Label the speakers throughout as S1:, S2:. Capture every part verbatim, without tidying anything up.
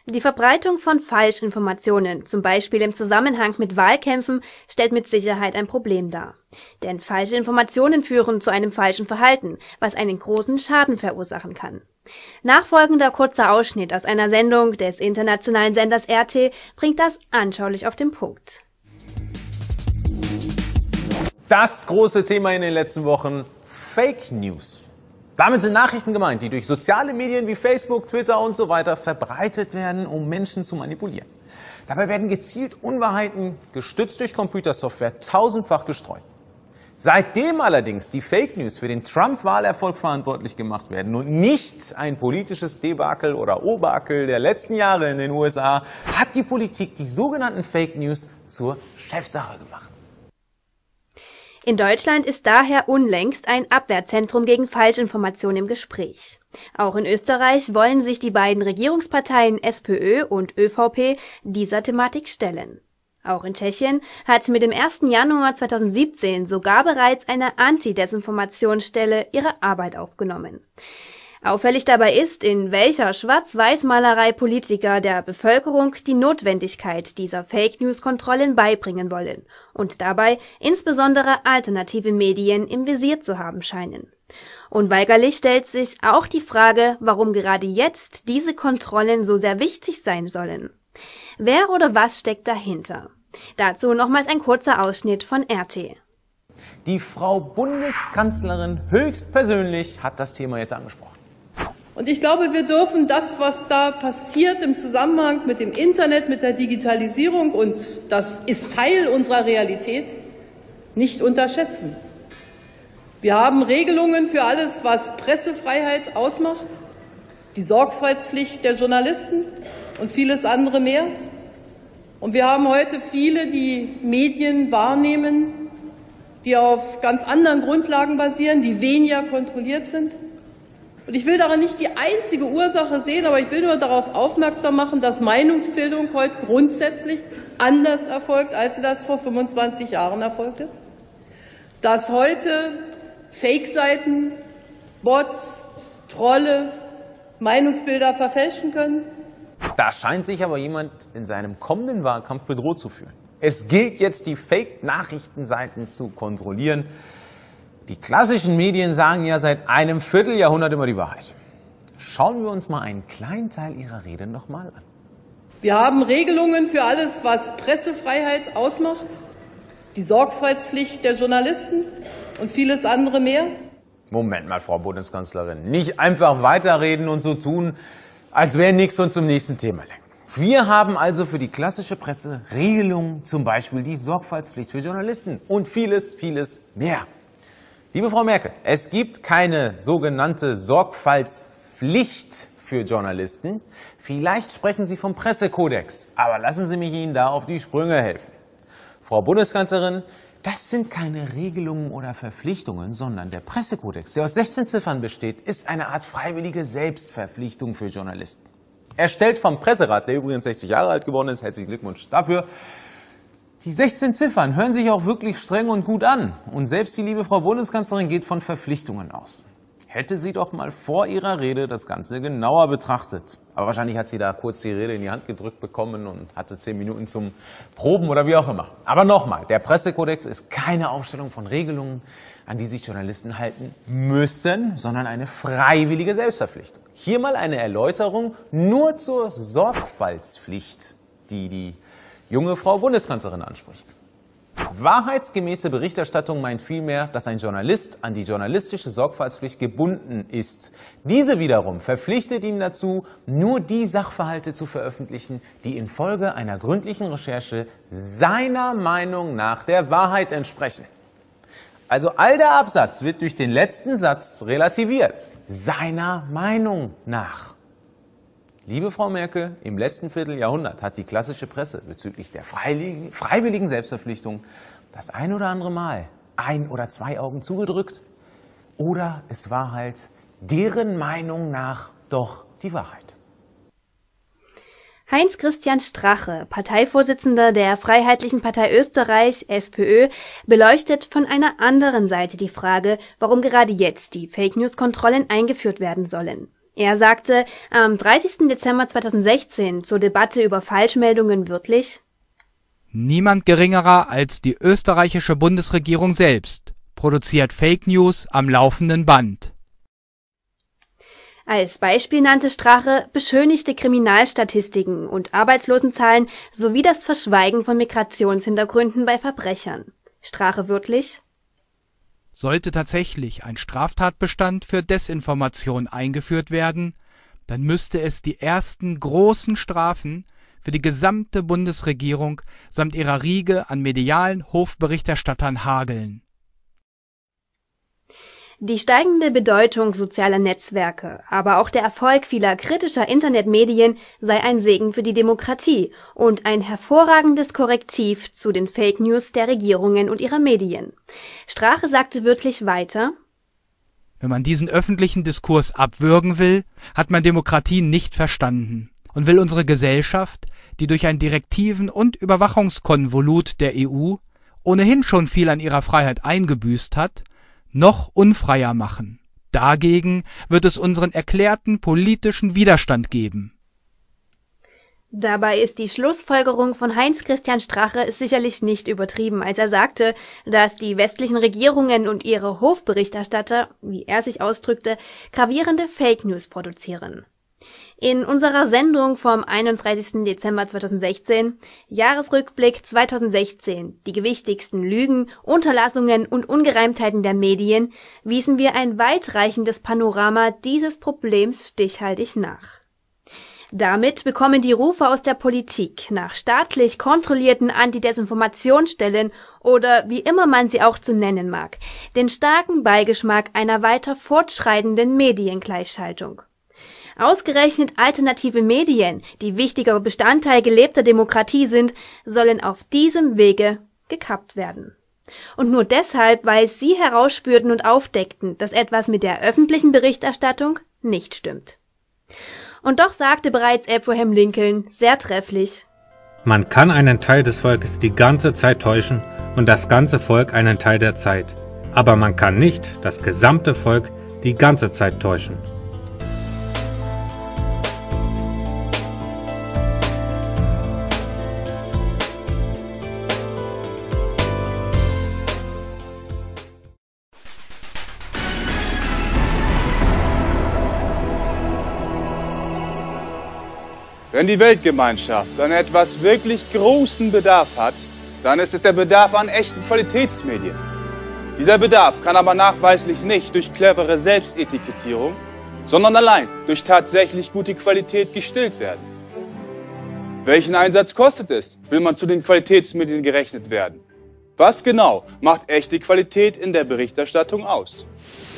S1: Die Verbreitung von Falschinformationen, zum Beispiel im Zusammenhang mit Wahlkämpfen, stellt mit Sicherheit ein Problem dar. Denn falsche Informationen führen zu einem falschen Verhalten, was einen großen Schaden verursachen kann. Nachfolgender kurzer Ausschnitt aus einer Sendung des internationalen Senders R T bringt das anschaulich auf den Punkt.
S2: Das große Thema in den letzten Wochen: Fake News. Damit sind Nachrichten gemeint, die durch soziale Medien wie Facebook, Twitter und so weiter verbreitet werden, um Menschen zu manipulieren. Dabei werden gezielt Unwahrheiten, gestützt durch Computersoftware, tausendfach gestreut. Seitdem allerdings die Fake News für den Trump-Wahlerfolg verantwortlich gemacht werden und nicht ein politisches Debakel oder Obakel der letzten Jahre in den U S A, hat die Politik die sogenannten Fake News zur Chefsache gemacht.
S1: In Deutschland ist daher unlängst ein Abwehrzentrum gegen Falschinformation im Gespräch. Auch in Österreich wollen sich die beiden Regierungsparteien SPÖ und ÖVP dieser Thematik stellen. Auch in Tschechien hat mit dem ersten Januar zweitausendsiebzehn sogar bereits eine Anti-Desinformationsstelle ihre Arbeit aufgenommen. Auffällig dabei ist, in welcher Schwarz-Weiß-Malerei Politiker der Bevölkerung die Notwendigkeit dieser Fake-News-Kontrollen beibringen wollen und dabei insbesondere alternative Medien im Visier zu haben scheinen. Unweigerlich stellt sich auch die Frage, warum gerade jetzt diese Kontrollen so sehr wichtig sein sollen. Wer oder was steckt dahinter? Dazu nochmals ein kurzer Ausschnitt von R T.
S2: Die Frau Bundeskanzlerin höchstpersönlich hat das Thema jetzt angesprochen.
S3: Und ich glaube, wir dürfen das, was da passiert im Zusammenhang mit dem Internet, mit der Digitalisierung, und das ist Teil unserer Realität, nicht unterschätzen. Wir haben Regelungen für alles, was Pressefreiheit ausmacht, die Sorgfaltspflicht der Journalisten und vieles andere mehr. Und wir haben heute viele, die Medien wahrnehmen, die auf ganz anderen Grundlagen basieren, die weniger kontrolliert sind. Und ich will daran nicht die einzige Ursache sehen, aber ich will nur darauf aufmerksam machen, dass Meinungsbildung heute grundsätzlich anders erfolgt, als sie das vor fünfundzwanzig Jahren erfolgt ist. Dass heute Fake-Seiten, Bots, Trolle Meinungsbilder verfälschen können.
S2: Da scheint sich aber jemand in seinem kommenden Wahlkampf bedroht zu fühlen. Es gilt jetzt, die Fake-Nachrichtenseiten zu kontrollieren. Die klassischen Medien sagen ja seit einem Vierteljahrhundert immer die Wahrheit. Schauen wir uns mal einen kleinen Teil ihrer Rede nochmal an.
S3: Wir haben Regelungen für alles, was Pressefreiheit ausmacht, die Sorgfaltspflicht der Journalisten und vieles andere mehr.
S2: Moment mal, Frau Bundeskanzlerin, nicht einfach weiterreden und so tun, als wäre nichts und zum nächsten Thema lenken. Wir haben also für die klassische Presse Regelungen, zum Beispiel die Sorgfaltspflicht für Journalisten und vieles, vieles mehr. Liebe Frau Merkel, es gibt keine sogenannte Sorgfaltspflicht für Journalisten. Vielleicht sprechen Sie vom Pressekodex, aber lassen Sie mich Ihnen da auf die Sprünge helfen. Frau Bundeskanzlerin, das sind keine Regelungen oder Verpflichtungen, sondern der Pressekodex, der aus sechzehn Ziffern besteht, ist eine Art freiwillige Selbstverpflichtung für Journalisten. Erstellt vom Presserat, der übrigens sechzig Jahre alt geworden ist, herzlichen Glückwunsch dafür. Die sechzehn Ziffern hören sich auch wirklich streng und gut an. Und selbst die liebe Frau Bundeskanzlerin geht von Verpflichtungen aus. Hätte sie doch mal vor ihrer Rede das Ganze genauer betrachtet. Aber wahrscheinlich hat sie da kurz die Rede in die Hand gedrückt bekommen und hatte zehn Minuten zum Proben oder wie auch immer. Aber nochmal, der Pressekodex ist keine Aufstellung von Regelungen, an die sich Journalisten halten müssen, sondern eine freiwillige Selbstverpflichtung. Hier mal eine Erläuterung nur zur Sorgfaltspflicht, die die junge Frau Bundeskanzlerin anspricht. Wahrheitsgemäße Berichterstattung meint vielmehr, dass ein Journalist an die journalistische Sorgfaltspflicht gebunden ist. Diese wiederum verpflichtet ihn dazu, nur die Sachverhalte zu veröffentlichen, die infolge einer gründlichen Recherche seiner Meinung nach der Wahrheit entsprechen. Also all der Absatz wird durch den letzten Satz relativiert. Seiner Meinung nach. Liebe Frau Merkel, im letzten Vierteljahrhundert hat die klassische Presse bezüglich der freiwilligen Selbstverpflichtung das ein oder andere Mal ein oder zwei Augen zugedrückt. Oder es war halt deren Meinung nach doch die Wahrheit.
S1: Heinz-Christian Strache, Parteivorsitzender der Freiheitlichen Partei Österreich, FPÖ, beleuchtet von einer anderen Seite die Frage, warum gerade jetzt die Fake-News-Kontrollen eingeführt werden sollen. Er sagte am dreißigsten Dezember zweitausendsechzehn zur Debatte über Falschmeldungen wörtlich:
S4: Niemand geringerer als die österreichische Bundesregierung selbst produziert Fake News am laufenden Band.
S1: Als Beispiel nannte Strache beschönigte Kriminalstatistiken und Arbeitslosenzahlen sowie das Verschweigen von Migrationshintergründen bei Verbrechern. Strache wörtlich:
S4: Sollte tatsächlich ein Straftatbestand für Desinformation eingeführt werden, dann müsste es die ersten großen Strafen für die gesamte Bundesregierung samt ihrer Riege an medialen Hofberichterstattern hageln.
S1: Die steigende Bedeutung sozialer Netzwerke, aber auch der Erfolg vieler kritischer Internetmedien sei ein Segen für die Demokratie und ein hervorragendes Korrektiv zu den Fake News der Regierungen und ihrer Medien. Strache sagte wörtlich weiter:
S4: Wenn man diesen öffentlichen Diskurs abwürgen will, hat man Demokratie nicht verstanden und will unsere Gesellschaft, die durch ein Direktiven- und Überwachungskonvolut der E U ohnehin schon viel an ihrer Freiheit eingebüßt hat, noch unfreier machen. Dagegen wird es unseren erklärten politischen Widerstand geben.
S1: Dabei ist die Schlussfolgerung von Heinz-Christian Strache sicherlich nicht übertrieben, als er sagte, dass die westlichen Regierungen und ihre Hofberichterstatter, wie er sich ausdrückte, gravierende Fake News produzieren. In unserer Sendung vom einunddreißigsten Dezember zweitausendsechzehn, Jahresrückblick zweitausendsechzehn, die gewichtigsten Lügen, Unterlassungen und Ungereimtheiten der Medien, wiesen wir ein weitreichendes Panorama dieses Problems stichhaltig nach. Damit bekommen die Rufe aus der Politik nach staatlich kontrollierten Antidesinformationsstellen oder wie immer man sie auch zu nennen mag, den starken Beigeschmack einer weiter fortschreitenden Mediengleichschaltung. Ausgerechnet alternative Medien, die wichtiger Bestandteil gelebter Demokratie sind, sollen auf diesem Wege gekappt werden. Und nur deshalb, weil sie herausspürten und aufdeckten, dass etwas mit der öffentlichen Berichterstattung nicht stimmt. Und doch sagte bereits Abraham Lincoln sehr trefflich:
S5: Man kann einen Teil des Volkes die ganze Zeit täuschen und das ganze Volk einen Teil der Zeit. Aber man kann nicht das gesamte Volk die ganze Zeit täuschen.
S6: Wenn die Weltgemeinschaft an etwas wirklich großen Bedarf hat, dann ist es der Bedarf an echten Qualitätsmedien. Dieser Bedarf kann aber nachweislich nicht durch clevere Selbstetikettierung, sondern allein durch tatsächlich gute Qualität gestillt werden. Welchen Einsatz kostet es, will man zu den Qualitätsmedien gerechnet werden? Was genau macht echte Qualität in der Berichterstattung aus?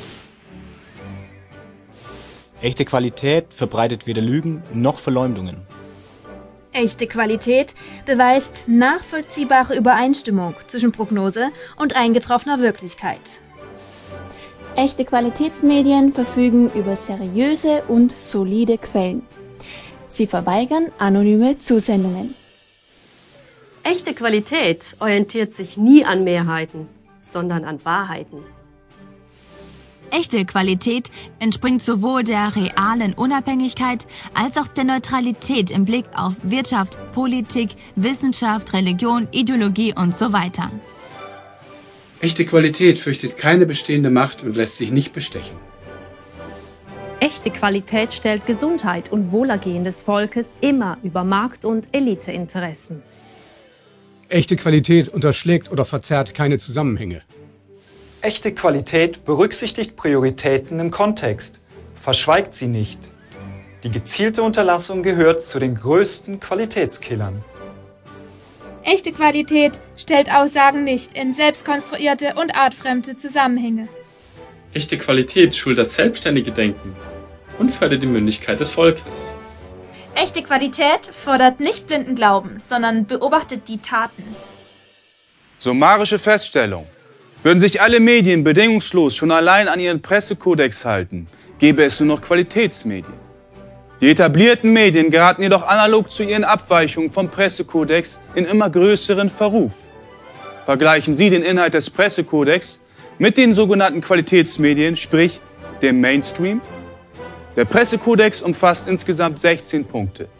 S7: Echte Qualität verbreitet weder Lügen noch Verleumdungen.
S1: Echte Qualität beweist nachvollziehbare Übereinstimmung zwischen Prognose und eingetroffener Wirklichkeit.
S8: Echte Qualitätsmedien verfügen über seriöse und solide Quellen. Sie verweigern anonyme Zusendungen.
S9: Echte Qualität orientiert sich nie an Mehrheiten, sondern an Wahrheiten.
S10: Echte Qualität entspringt sowohl der realen Unabhängigkeit als auch der Neutralität im Blick auf Wirtschaft, Politik, Wissenschaft, Religion, Ideologie und so weiter.
S11: Echte Qualität fürchtet keine bestehende Macht und lässt sich nicht bestechen.
S12: Echte Qualität stellt Gesundheit und Wohlergehen des Volkes immer über Markt- und Eliteinteressen.
S13: Echte Qualität unterschlägt oder verzerrt keine Zusammenhänge.
S14: Echte Qualität berücksichtigt Prioritäten im Kontext, verschweigt sie nicht. Die gezielte Unterlassung gehört zu den größten Qualitätskillern.
S15: Echte Qualität stellt Aussagen nicht in selbstkonstruierte und artfremde Zusammenhänge.
S16: Echte Qualität schult das selbstständige Denken und fördert die Mündigkeit des Volkes.
S17: Echte Qualität fordert nicht blinden Glauben, sondern beobachtet die Taten.
S6: Summarische Feststellung. Würden sich alle Medien bedingungslos schon allein an ihren Pressekodex halten, gäbe es nur noch Qualitätsmedien. Die etablierten Medien geraten jedoch analog zu ihren Abweichungen vom Pressekodex in immer größeren Verruf. Vergleichen Sie den Inhalt des Pressekodex mit den sogenannten Qualitätsmedien, sprich dem Mainstream. Der Pressekodex umfasst insgesamt sechzehn Punkte.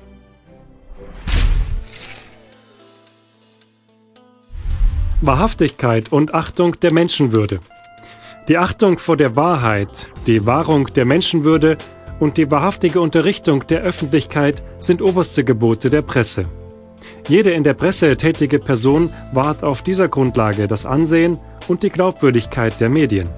S18: Wahrhaftigkeit und Achtung der Menschenwürde. Die Achtung vor der Wahrheit, die Wahrung der Menschenwürde und die wahrhaftige Unterrichtung der Öffentlichkeit sind oberste Gebote der Presse. Jede in der Presse tätige Person wahrt auf dieser Grundlage das Ansehen und die Glaubwürdigkeit der Medien.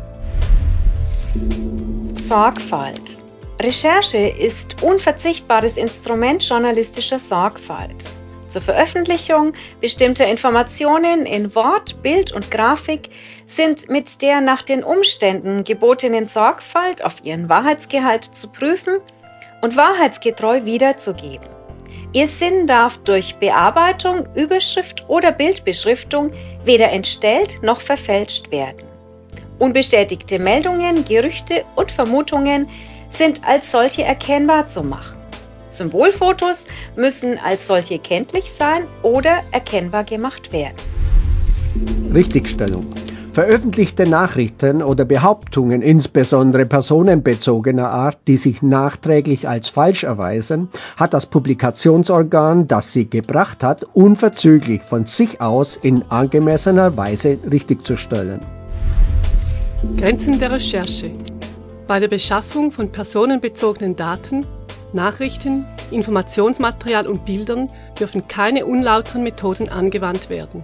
S19: Sorgfalt. Recherche ist unverzichtbares Instrument journalistischer Sorgfalt. Zur Veröffentlichung bestimmter Informationen in Wort, Bild und Grafik sind mit der nach den Umständen gebotenen Sorgfalt auf ihren Wahrheitsgehalt zu prüfen und wahrheitsgetreu wiederzugeben. Ihr Sinn darf durch Bearbeitung, Überschrift oder Bildbeschriftung weder entstellt noch verfälscht werden. Unbestätigte Meldungen, Gerüchte und Vermutungen sind als solche erkennbar zu machen. Symbolfotos müssen als solche kenntlich sein oder erkennbar gemacht werden.
S20: Richtigstellung. Veröffentlichte Nachrichten oder Behauptungen, insbesondere personenbezogener Art, die sich nachträglich als falsch erweisen, hat das Publikationsorgan, das sie gebracht hat, unverzüglich von sich aus in angemessener Weise richtigzustellen.
S21: Grenzen der Recherche. Bei der Beschaffung von personenbezogenen Daten, Nachrichten, Informationsmaterial und Bildern dürfen keine unlauteren Methoden angewandt werden.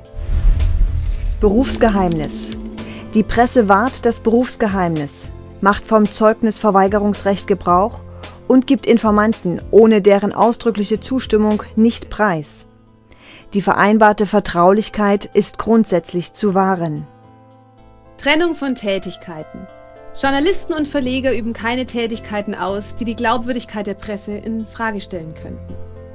S22: Berufsgeheimnis. Die Presse wahrt das Berufsgeheimnis, macht vom Zeugnisverweigerungsrecht Gebrauch und gibt Informanten ohne deren ausdrückliche Zustimmung nicht preis. Die vereinbarte Vertraulichkeit ist grundsätzlich zu wahren.
S23: Trennung von Tätigkeiten. Journalisten und Verleger üben keine Tätigkeiten aus, die die Glaubwürdigkeit der Presse in Frage stellen könnten.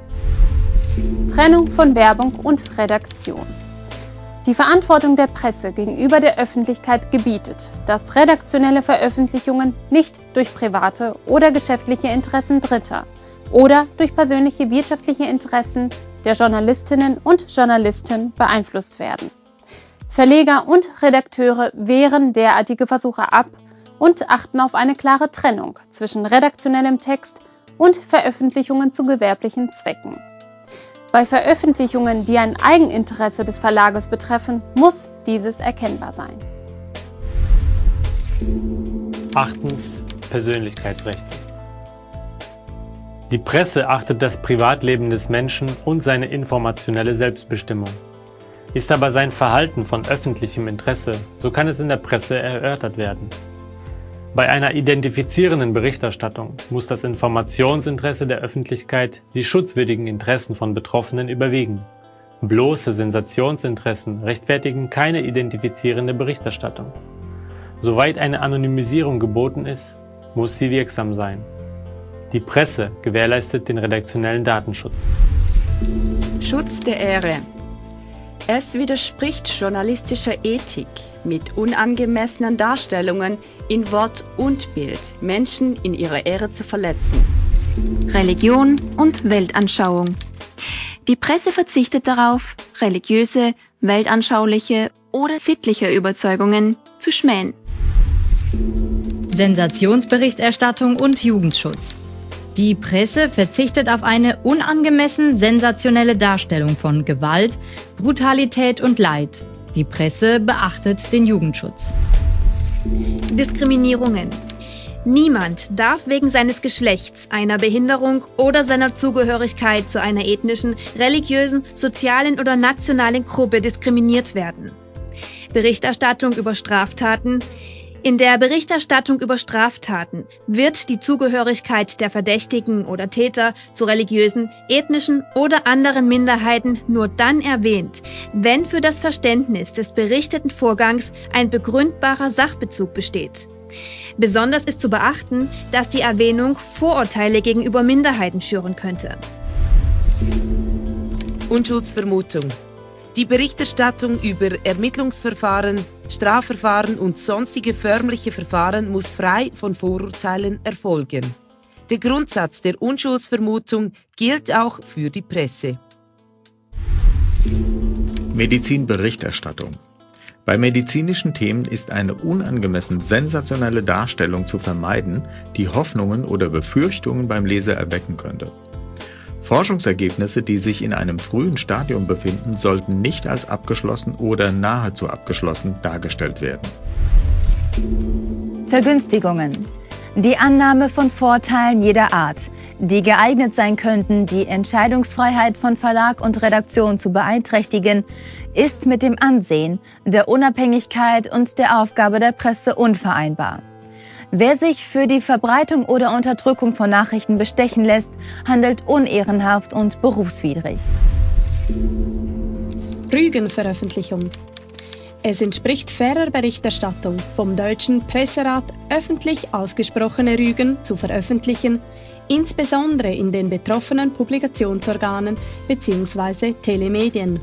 S24: Trennung von Werbung und Redaktion. Die Verantwortung der Presse gegenüber der Öffentlichkeit gebietet, dass redaktionelle Veröffentlichungen nicht durch private oder geschäftliche Interessen Dritter oder durch persönliche wirtschaftliche Interessen der Journalistinnen und Journalisten beeinflusst werden. Verleger und Redakteure wehren derartige Versuche ab und achten auf eine klare Trennung zwischen redaktionellem Text und Veröffentlichungen zu gewerblichen Zwecken. Bei Veröffentlichungen, die ein Eigeninteresse des Verlages betreffen, muss dieses erkennbar sein.
S5: Achtens. Persönlichkeitsrechte. Die Presse achtet das Privatleben des Menschen und seine informationelle Selbstbestimmung. Ist aber sein Verhalten von öffentlichem Interesse, so kann es in der Presse erörtert werden. Bei einer identifizierenden Berichterstattung muss das Informationsinteresse der Öffentlichkeit die schutzwürdigen Interessen von Betroffenen überwiegen. Bloße Sensationsinteressen rechtfertigen keine identifizierende Berichterstattung. Soweit eine Anonymisierung geboten ist, muss sie wirksam sein. Die Presse gewährleistet den redaktionellen Datenschutz.
S25: Schutz der Ehre. Es widerspricht journalistischer Ethik, mit unangemessenen Darstellungen in Wort und Bild Menschen in ihrer Ehre zu verletzen.
S8: Religion und Weltanschauung. Die Presse verzichtet darauf, religiöse, weltanschauliche oder sittliche Überzeugungen zu schmähen.
S26: Sensationsberichterstattung und Jugendschutz. Die Presse verzichtet auf eine unangemessen sensationelle Darstellung von Gewalt, Brutalität und Leid. Die Presse beachtet den Jugendschutz.
S1: Diskriminierungen. Niemand darf wegen seines Geschlechts, einer Behinderung oder seiner Zugehörigkeit zu einer ethnischen, religiösen, sozialen oder nationalen Gruppe diskriminiert werden. Berichterstattung über Straftaten. In der Berichterstattung über Straftaten wird die Zugehörigkeit der Verdächtigen oder Täter zu religiösen, ethnischen oder anderen Minderheiten nur dann erwähnt, wenn für das Verständnis des berichteten Vorgangs ein begründbarer Sachbezug besteht. Besonders ist zu beachten, dass die Erwähnung Vorurteile gegenüber Minderheiten schüren könnte.
S27: Unschuldsvermutung. Die Berichterstattung über Ermittlungsverfahren, Strafverfahren und sonstige förmliche Verfahren muss frei von Vorurteilen erfolgen. Der Grundsatz der Unschuldsvermutung gilt auch für die Presse.
S28: Medizinberichterstattung.
S2: Bei medizinischen Themen ist eine unangemessen sensationelle Darstellung zu vermeiden, die Hoffnungen oder Befürchtungen beim Leser erwecken könnte. Forschungsergebnisse, die sich in einem frühen Stadium befinden, sollten nicht als abgeschlossen oder nahezu abgeschlossen dargestellt werden.
S3: Vergünstigungen. Die Annahme von Vorteilen jeder Art, die geeignet sein könnten, die Entscheidungsfreiheit von Verlag und Redaktion zu beeinträchtigen, ist mit dem Ansehen, der Unabhängigkeit und der Aufgabe der Presse unvereinbar. Wer sich für die Verbreitung oder Unterdrückung von Nachrichten bestechen lässt, handelt unehrenhaft und berufswidrig.
S4: Rügenveröffentlichung. Es entspricht fairer Berichterstattung, vom Deutschen Presserat öffentlich ausgesprochene Rügen zu veröffentlichen, insbesondere in den betroffenen Publikationsorganen bzw. Telemedien.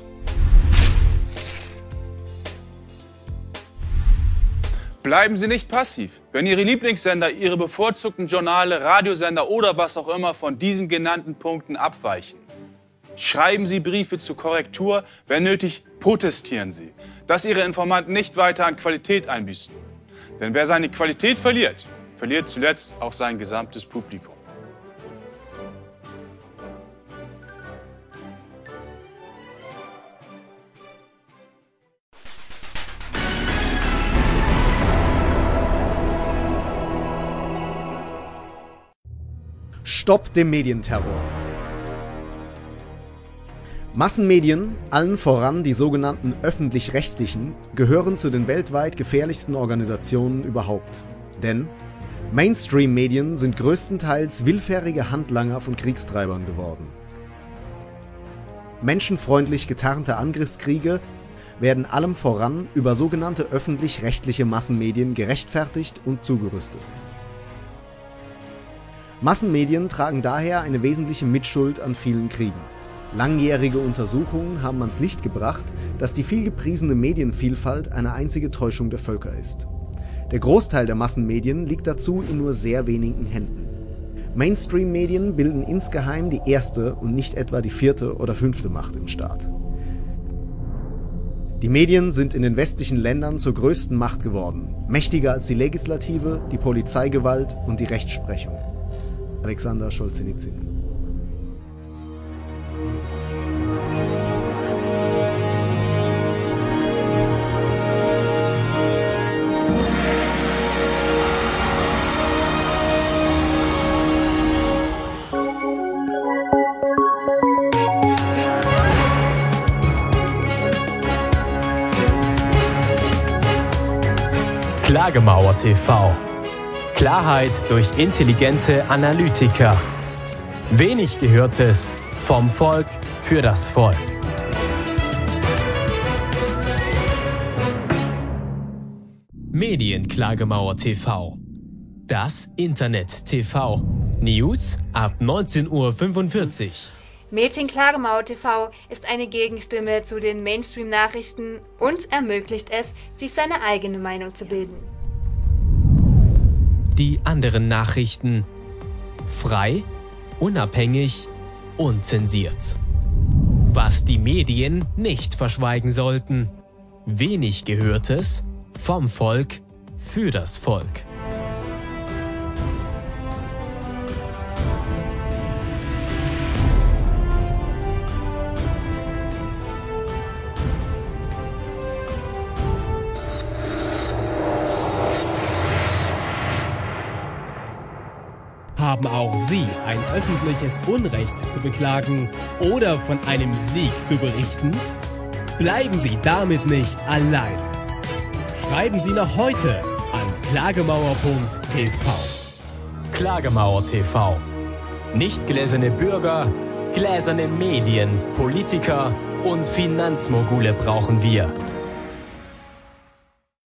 S6: Bleiben Sie nicht passiv. Wenn Ihre Lieblingssender, Ihre bevorzugten Journale, Radiosender oder was auch immer von diesen genannten Punkten abweichen. Schreiben Sie Briefe zur Korrektur, wenn nötig, protestieren Sie, dass Ihre Informanten nicht weiter an Qualität einbüßen. Denn wer seine Qualität verliert, verliert zuletzt auch sein gesamtes Publikum.
S7: Stopp dem Medienterror. Massenmedien, allen voran die sogenannten öffentlich-rechtlichen, gehören zu den weltweit gefährlichsten Organisationen überhaupt. Denn Mainstream-Medien sind größtenteils willfährige Handlanger von Kriegstreibern geworden. Menschenfreundlich getarnte Angriffskriege werden allem voran über sogenannte öffentlich-rechtliche Massenmedien gerechtfertigt und zugerüstet. Massenmedien tragen daher eine wesentliche Mitschuld an vielen Kriegen. Langjährige Untersuchungen haben ans Licht gebracht, dass die vielgepriesene Medienvielfalt eine einzige Täuschung der Völker ist. Der Großteil der Massenmedien liegt dazu in nur sehr wenigen Händen. Mainstream-Medien bilden insgeheim die erste und nicht etwa die vierte oder fünfte Macht im Staat. Die Medien sind in den westlichen Ländern zur größten Macht geworden, mächtiger als die Legislative, die Polizeigewalt und die Rechtsprechung. Alexander Solzhenitsyn.
S9: Klagemauer T V. Klarheit durch intelligente Analytiker. Wenig Gehörtes vom Volk für das Volk. Medienklagemauer T V. Das Internet T V. News ab neunzehn Uhr fünfundvierzig.
S1: Medienklagemauer T V ist eine Gegenstimme zu den Mainstream-Nachrichten und ermöglicht es, sich seine eigene Meinung zu bilden.
S9: Die anderen Nachrichten. Frei, unabhängig, unzensiert. Was die Medien nicht verschweigen sollten. Wenig Gehörtes vom Volk für das Volk. Haben auch Sie ein öffentliches Unrecht zu beklagen oder von einem Sieg zu berichten? Bleiben Sie damit nicht allein. Schreiben Sie noch heute an klagemauer punkt t v. Klagemauer T V. Nicht gläserne Bürger, gläserne Medien, Politiker und Finanzmogule brauchen wir.